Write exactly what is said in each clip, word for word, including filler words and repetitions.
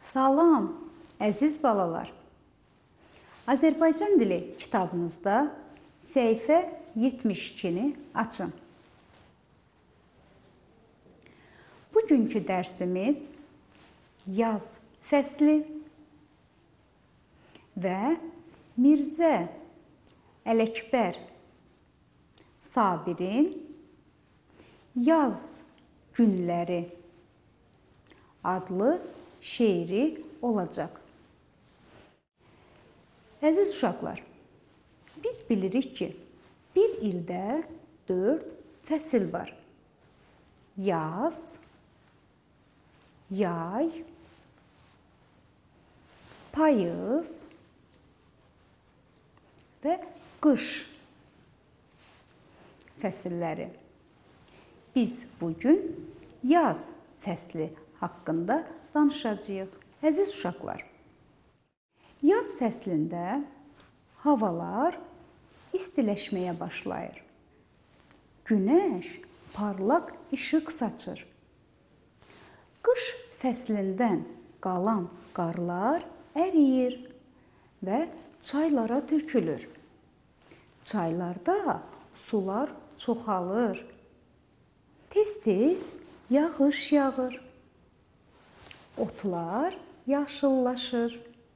Salam, əziz balalar. Azərbaycan dili kitabınızda səhifə yetmiş ikini açın. Bugünkü dərsimiz yaz fəsli və Mirzə Ələkbər Sabirin Yaz Günləri adlı şeiri olacaq. Əziz uşaqlar, biz bilirik ki, bir ildə dörd fəsil var. Yaz, yay, payız və qış fəsilləri. Biz bugün yaz fəsli haqqında danışacağıq. Əziz uşaqlar, yaz fəslində havalar istiləşməyə başlayır. Günəş parlaq işıq saçır. Qış fəslindən qalan qarlar əriyir və çaylara tökülür. Çaylarda sular çoxalır. Tez-tez yağış yağır. Otlar yaşıllaşır.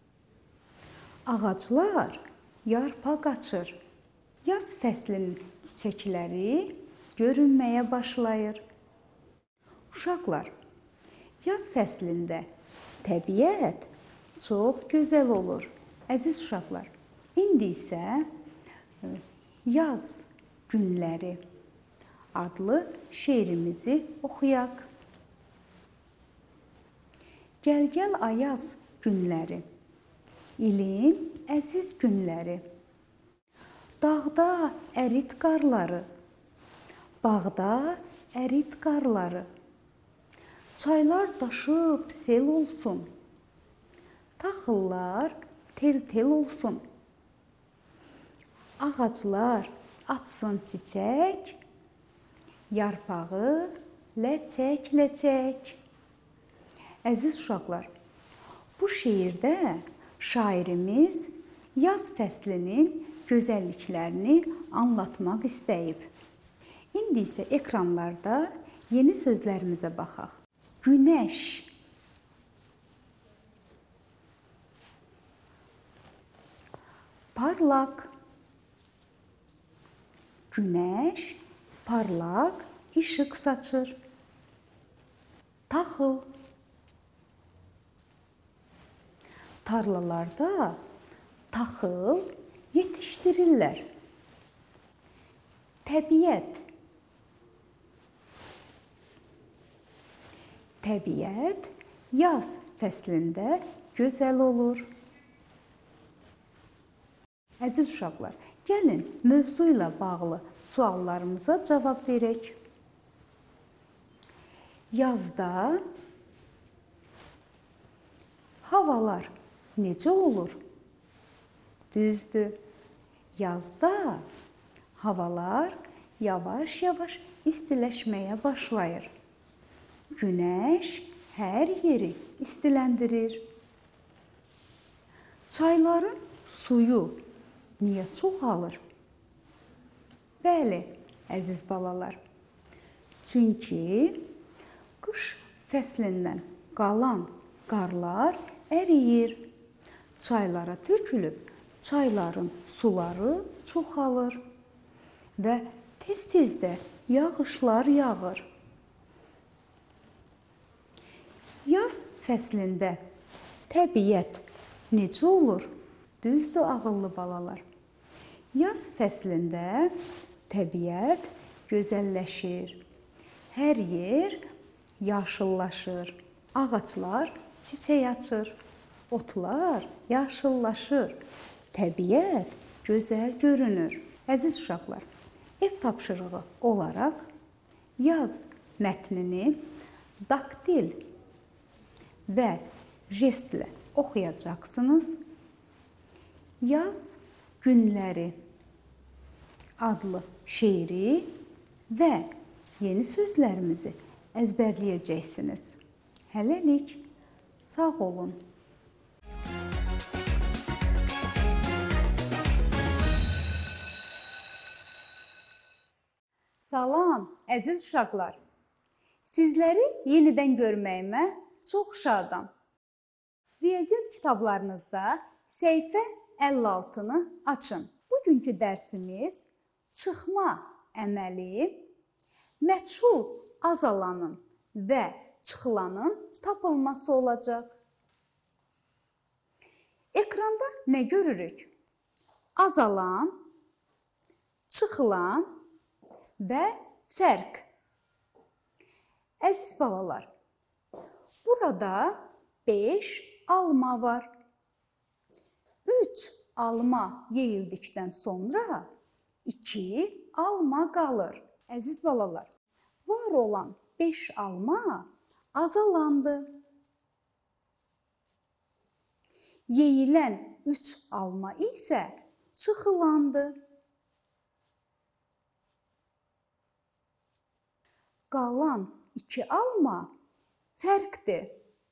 Ağaclar yarpaq açır. Yaz fəslinin çiçəkləri görünməyə başlayır. Uşaqlar, yaz fəslində təbiət çox gözəl olur. Əziz uşaqlar, indi isə Yaz Günləri adlı şeirimizi oxuyaq. Gəl-gəl ayaz günləri, ilin əziz günləri. Dağda ərit qarları, bağda ərit qarları. Çaylar daşıb sel olsun, taxıllar tel-tel olsun. Ağaclar açsın çiçək, yarpağı ləçək-ləçək. Əziz uşaqlar, bu şeirdə şairimiz yaz fəslinin gözəlliklərini anlatmaq istəyib. İndi isə ekranlarda yeni sözlərimizə baxaq. Günəş, parlaq. Günəş parlaq işıq saçır. Taxıl. Tarlalarda taxıl yetişdirirlər. Təbiət. Təbiət yaz fəslində gözəl olur. Əziz uşaqlar, gəlin mövzu ilə bağlı suallarımıza cavab verək. Yazda havalar necə olur? Düzdür. Yazda havalar yavaş-yavaş istiləşməyə başlayır. Günəş hər yeri istiləndirir. Çayların suyu niyə çoxalır? Bəli, əziz balalar. Çünki qış fəslindən qalan qarlar əriyir. Çaylara tökülüb, çayların suları çoxalır və tez-tez də yağışlar yağır. Yaz fəslində təbiət necə olur? Düzdür, ağıllı balalar. Yaz fəslində təbiət gözəlləşir. Hər yer yaşıllaşır. Ağaclar çiçək açır. Otlar yaşıllaşır. Təbiət gözəl görünür. Əziz uşaqlar, ev tapşırığı olaraq yaz mətnini daktil və jestlə oxuyacaqsınız. Yaz Günləri adlı şeiri və yeni sözlərimizi əzbərləyəcəksiniz. Hələlik Sağ olun. Salam, əziz uşaqlar. Sizləri yenidən görməyimə çox şadam. Riyaziyyat kitablarınızda səhifə əlli altını açın. Bugünkü dərsimiz çıxma əməli, məchul azalanın və çıxılanın tapılması olacaq. Ekranda nə görürük? Azalan, çıxılan və fərq. Əziz balalar, burada beş alma var. üç alma yeyildikdən sonra iki alma qalır. Əziz balalar, var olan beş alma azalandı. Yeyilən üç alma isə çıxılandı. Qalan iki alma fərqdir.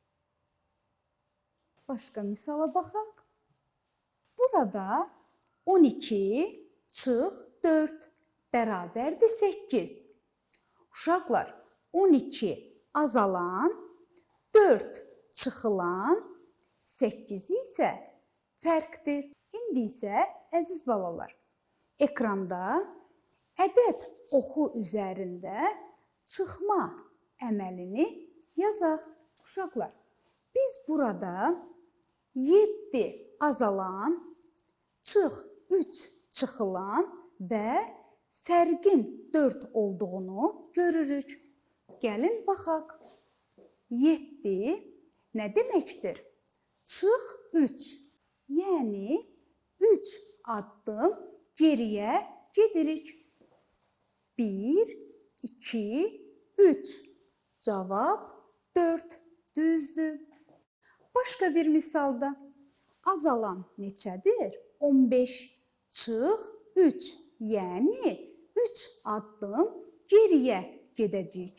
Başqa misala baxaq. Burada on iki çıx dörd bərabərdir səkkiz. Uşaqlar, on iki azalan, dörd çıxılan, səkkiz isə fərqdir. İndi isə, əziz balalar, ekranda ədəd oxu üzərində çıxma əməlini yazaq. Uşaqlar, biz burada yeddi azalan, çıx üç çıxılan və fərqin dörd olduğunu görürük. Gəlin baxaq. yeddi nə deməkdir? Çıx üç. Yəni üç addım geriyə gedirik. bir, iki, üç. Cavab dörd. Düzdür. Başqa bir misalda azalan neçədir? on beş. Çıx üç. Yəni üç addım geriyə gedəcəyik.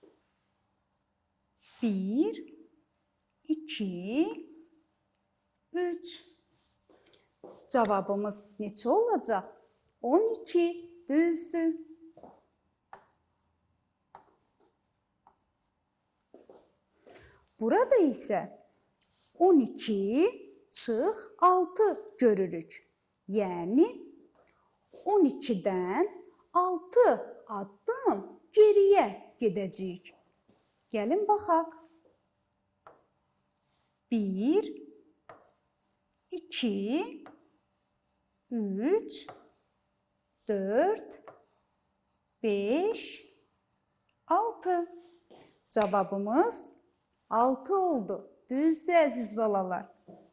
bir, iki, üç. Cavabımız neçə olacaq? on iki. Düzdür. Burada isə on iki çıx altı görürük. Yəni on ikidən altı addım geriyə gedəcəyik. Gəlin baxaq. bir, iki, üç, dörd, beş, altı. Cavabımız altı oldu. Düzdür, əziz balalar.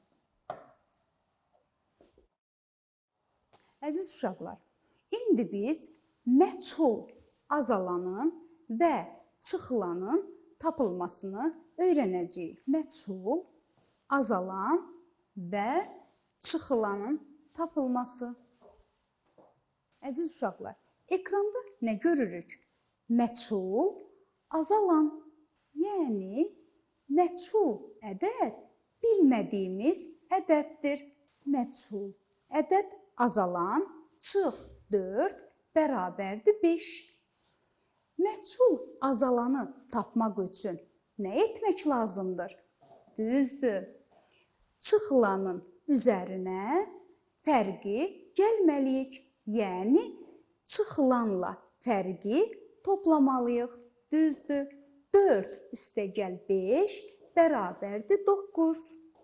Əziz uşaqlar, indi biz məchul azalanın və çıxılanın tapılmasını öyrənəcəyik. Məchul, azalan və çıxılanın tapılması. Əziz uşaqlar, ekranda nə görürük? Məchul, azalan. Yəni, məchul ədəd bilmədiyimiz ədəddir. Məchul ədəd azalan, çıx dörd bərabərdir beş. Məchul azalanı tapmaq üçün nə etmək lazımdır? Düzdür. Çıxılanın üzərinə fərqi gəlməliyik. Yəni, çıxılanla fərqi toplamalıyıq. Düzdür. dörd üstəgəl beş bərabərdir doqquz.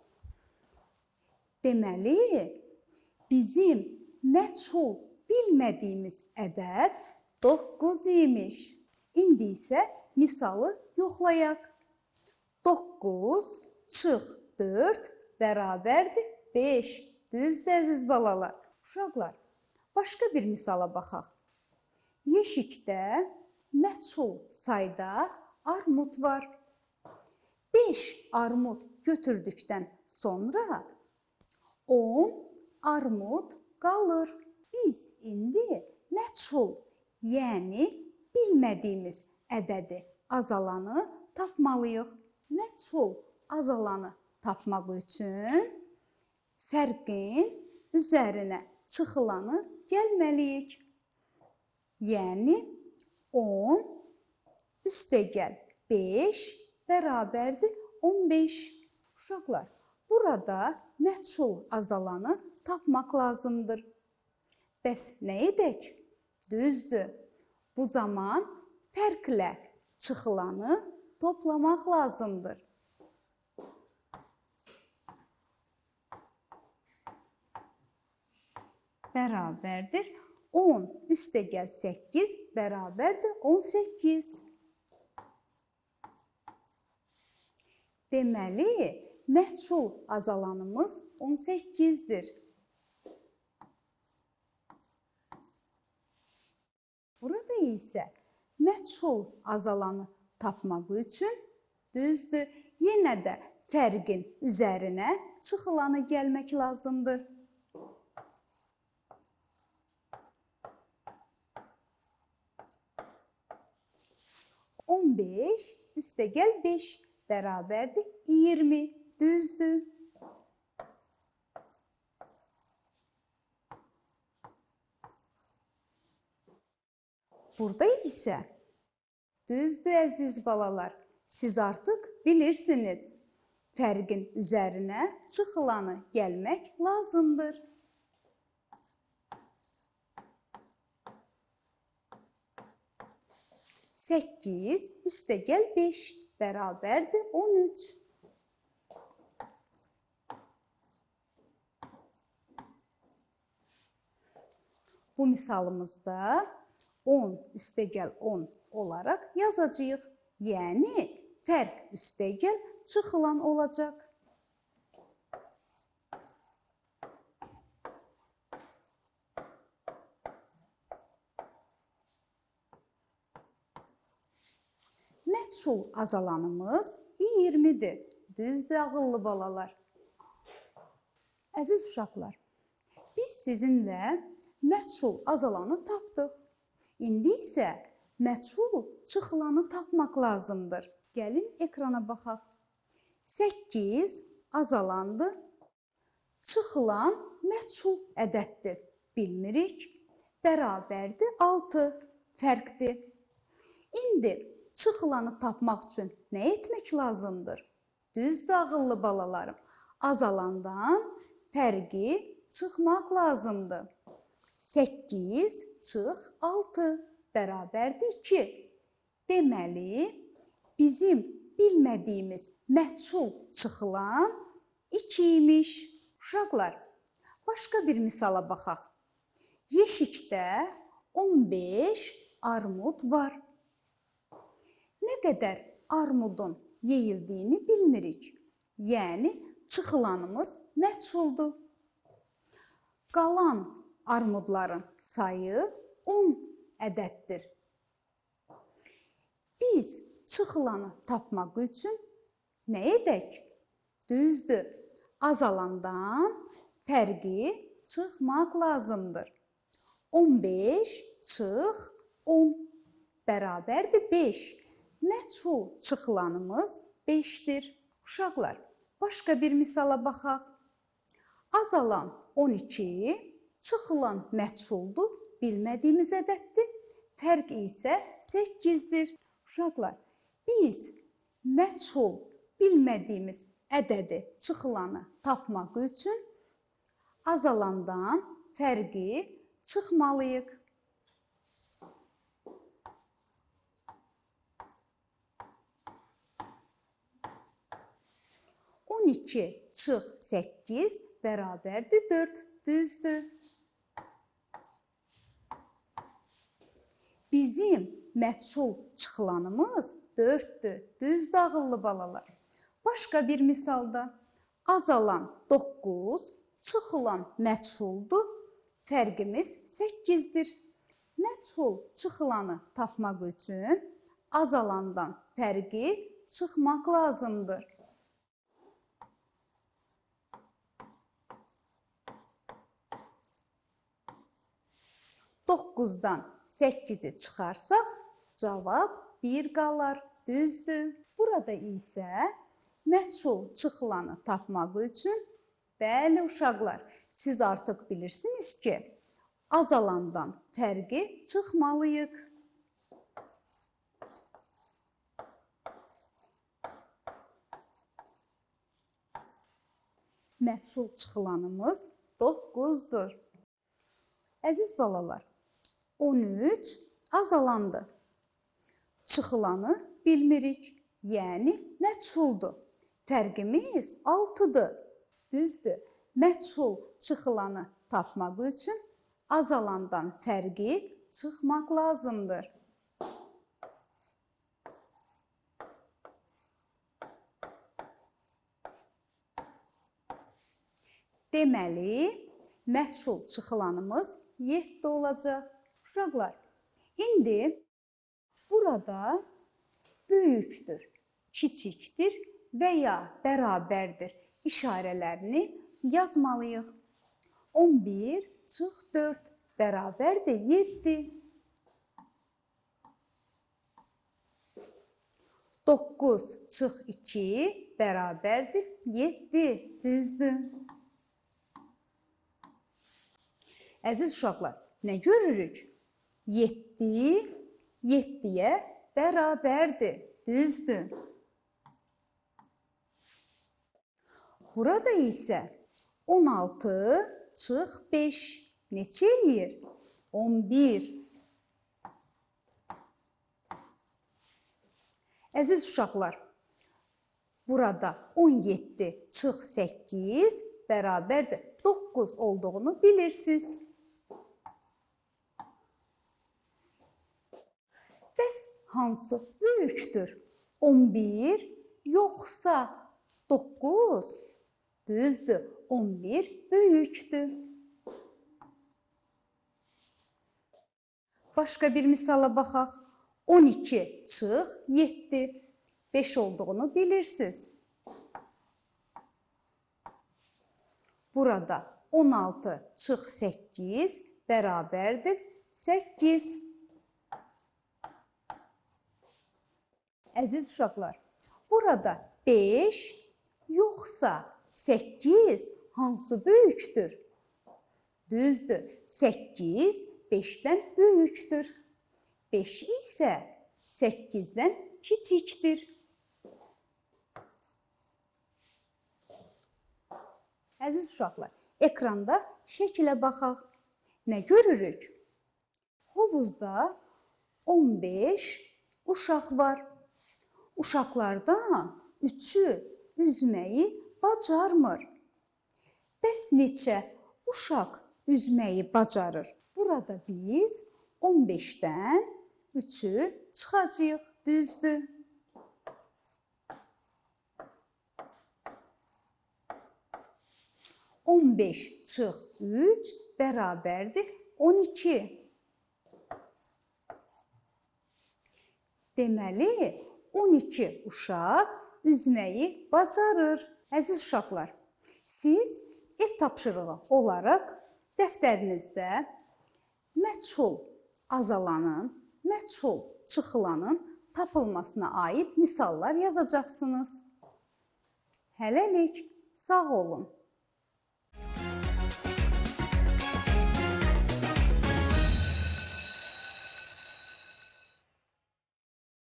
Deməli, bizim məchul bilmədiyimiz ədəd doqquz imiş. İndi isə misalı yoxlayaq. doqquz çıx dörd bərabərdir beş. Düzdür, əziz balalar. Uşaqlar, başqa bir misala baxaq. Yeşikdə məchul sayda armud var. beş armud götürdükdən sonra on armud qalır. Biz indi məchul, yəni bilmədiyimiz ədədi azalanı tapmalıyıq. Məchul azalanı tapmaq üçün fərqin üzərinə çıxılanı gəlməliyik. Yəni on üstəgəl beş bərabərdir on beş. Uşaqlar, burada məchul azalanı tapmaq lazımdır. Bəs nə edək? Düzdür. Bu zaman fərqlə çıxılanı toplamaq lazımdır. Bərabərdir on üstəgəl səkkiz bərabərdir on səkkiz. Deməli, məchul azalanımız on səkkizdir. Burada isə məchul azalanı tapmaq üçün düzdür, yenə də fərqin üzərinə çıxılanı gəlmək lazımdır. on beş üstəgəl beş bərabərdir iyirmi. Düzdür. Burada isə düzdür əziz balalar. Siz artıq bilirsiniz. Fərqin üzərinə çıxılanı gəlmək lazımdır. səkkiz üstəgəl beş bərabərdir on üç. Bu misalımızda on üstəgəl on olaraq yazacağıq. Yəni, fərq üstəgəl çıxılan olacaq. Məchul azalanımız iyirmidir. Düzdür, ağıllı balalar. Əziz uşaqlar, biz sizinlə məchul azalanı tapdıq. İndi isə məchul çıxılanı tapmaq lazımdır. Gəlin ekrana baxaq. səkkiz azalandır. Çıxılan məchul ədəddir. Bilmirik. Bərabərdir altı. Fərqdir. İndi çıxılanı tapmaq üçün nə etmək lazımdır? Düzdür, ağıllı balalarım. Azalandan fərqi çıxmaq lazımdır. səkkiz çıx altı bərabərdir iki. Deməli, bizim bilmədiyimiz məchul çıxılan iki imiş. Uşaqlar, başqa bir misala baxaq. Yeşikdə on beş armud var. Nə qədər armudun yeyildiyini bilmirik. Yəni, çıxılanımız məchuldur. Qalan armudların sayı on ədəddir. Biz çıxılanı tapmaq üçün nə edək? Düzdür, azalandan fərqi çıxmaq lazımdır. on beş çıx on bərabərdir beş. Məchul çıxılanımız beşdir. Uşaqlar, başqa bir misala baxaq. Azalan on iki, çıxılan məchuldur, bilmədiyimiz ədəddir. Fərq isə səkkizdir. Uşaqlar, biz məchul bilmədiyimiz ədədi, çıxılanı tapmaq üçün azalandan fərqi çıxmalıyıq. on iki çıx səkkiz bərabərdir dörd. Düzdür. Bizim məchul çıxılanımız dörddür. Düzdür, ağıllı balalar. Başqa bir misalda azalan doqquz, çıxılan məchuldur. Fərqimiz səkkizdir. Məchul çıxılanı tapmaq üçün azalandan fərqi çıxmaq lazımdır. doqquzdan səkkizi çıxarsaq, cavab bir qalar. Düzdür. Burada isə məchul çıxılanı tapmaq üçün, bəli uşaqlar, siz artıq bilirsiniz ki, azalandan fərqi çıxmalıyıq. Məchul çıxılanımız doqquzdur. Əziz balalar, on üç azalandı. Çıxılanı bilmirik, yəni məchuldur. Fərqimiz altıdır. Düzdür. Məchul çıxılanı tapmaq üçün azalandan fərqi çıxmaq lazımdır. Deməli, məchul çıxılanımız yeddi olacaq. Uşaqlar, indi burada böyükdür, kiçikdir və ya bərabərdir işarələrini yazmalıyıq. on bir çıx dörd bərabərdir yeddi. doqquz çıx iki bərabərdir yeddi. Düzdür. Əziz uşaqlar, nə görürük? yeddi yeddiyə bərabərdir. Düzdür. Burada isə on altı çıx beş neçə eləyir? on bir. Əziz uşaqlar, burada on yeddi çıx səkkiz bərabərdir doqquz olduğunu bilirsiniz. Bəs hansı böyükdür? on bir yoxsa doqquz? Düzdür, on bir böyükdür. Başqa bir misala baxaq. on iki çıx yeddi. beş olduğunu bilirsiniz. Burada on altı çıx səkkiz bərabərdir səkkiz. Əziz uşaqlar, burada beş yoxsa səkkiz hansı böyükdür? Düzdür, səkkiz beşdən böyükdür. beş isə səkkizdən kiçikdir. Əziz uşaqlar, ekranda şəkilə baxaq. Nə görürük? Hovuzda on beş uşaq var. Uşaqlardan üçü üzməyi bacarmır. Bəs neçə uşaq üzməyi bacarır? Burada biz on beşdən üçü çıxacağıq, düzdür. on beş çıx üç bərabərdir on iki. Deməli, on iki uşaq üzməyi bacarır. Əziz uşaqlar, siz ev tapşırığı olaraq dəftərinizdə məchul azalanın, məchul çıxılanın tapılmasına aid misallar yazacaqsınız. Hələlik, sağ olun.